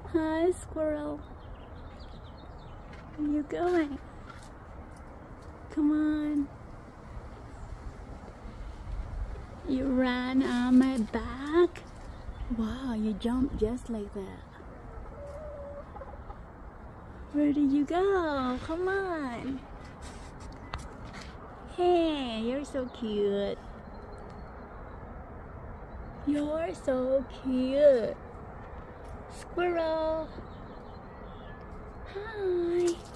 Hi, squirrel. Where you going? Come on. You ran on my back? Wow, you jumped just like that. Where did you go? Come on. Hey, you're so cute. You're so cute. Squirrel. Hi.